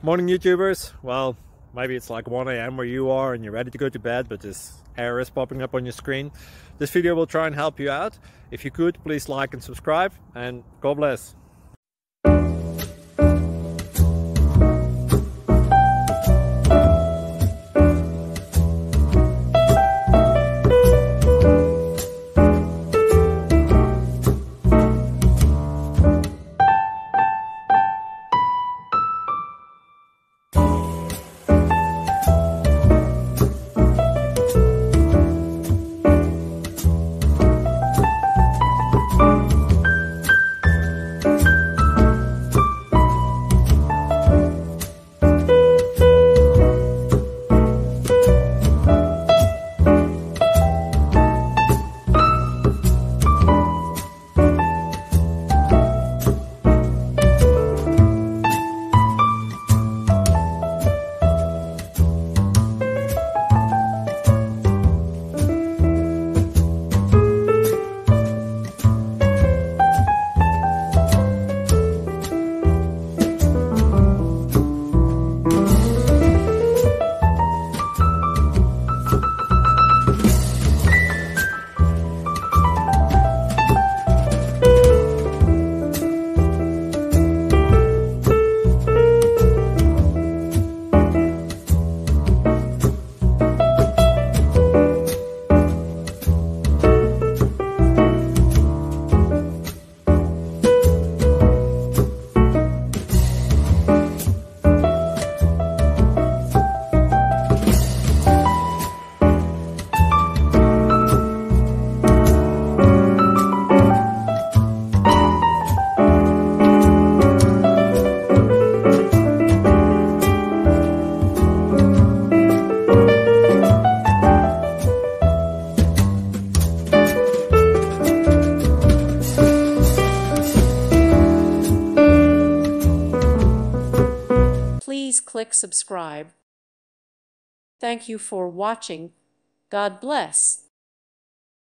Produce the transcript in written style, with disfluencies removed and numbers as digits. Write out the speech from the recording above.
Morning YouTubers. Well, maybe it's like 1 a.m. where you are and you're ready to go to bed, but this error is popping up on your screen. This video will try and help you out. If you could, please like and subscribe, and God bless. Please click subscribe. Thank you for watching. God bless.